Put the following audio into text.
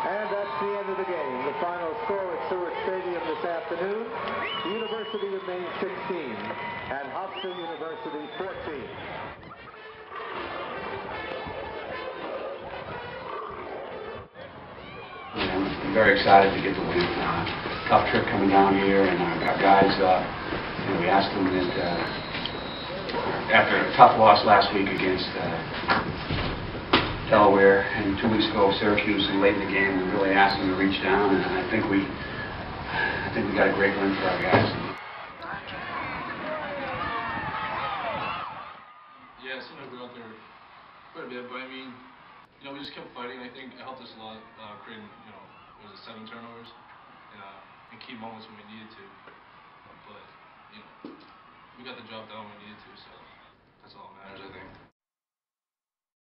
And that's the end of the game. The final score at Shuart Stadium this afternoon, University of Maine 16 and Hofstra University 14. I'm very excited to get the win. Tough trip coming down here, and our guys, we asked them that after a tough loss last week against Delaware and 2 weeks ago Syracuse, and late in the game, we really asked them to reach down, and I think we got a great win for our guys. Yeah, it seemed like we were out there quite a bit, but I mean, we just kept fighting. I think it helped us a lot, creating, was it 7 turnovers, and key moments when we needed to. But, we got the job done when we needed to, so that's all that matters, I think.